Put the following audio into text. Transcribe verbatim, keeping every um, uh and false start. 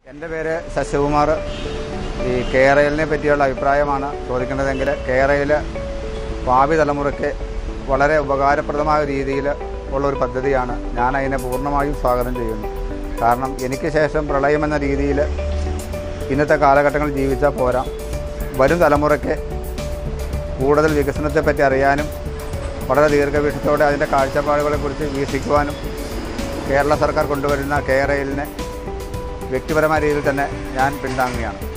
എൻ്റെ പേര് ശശികുമാർ. ഈ കേരളിനെ പറ്റിയുള്ള അഭിപ്രായമാണ് ചോദിക്കേണ്ടതെങ്കിൽ കേരള ഭാവി തലമുറയ്ക്ക് വളരെ ഉപകാരപ്രദമായ രീതിയിൽ ഉള്ളൊരു പദ്ധതിയാണ്. ഞാൻ അതിനെ പൂർണ്ണമായും സ്വാഗതം ചെയ്യുന്നു. കാരണം എനിക്ക് ശേഷം പ്രളയമെന്ന രീതിയിൽ ഇന്നത്തെ കാലഘട്ടങ്ങളിൽ ജീവിച്ചാൽ പോരാ, വരും തലമുറയ്ക്ക് കൂടുതൽ വികസനത്തെപ്പറ്റി അറിയാനും വളരെ ദീർഘവീക്ഷത്തോടെ അതിൻ്റെ കാഴ്ചപ്പാടുകളെക്കുറിച്ച് വീക്ഷിക്കുവാനും കേരള സർക്കാർ കൊണ്ടുവരുന്ന കേരളിനെ വ്യക്തിപരമായ രീതിയിൽ തന്നെ ഞാൻ പിന്താങ്ങുകയാണ്.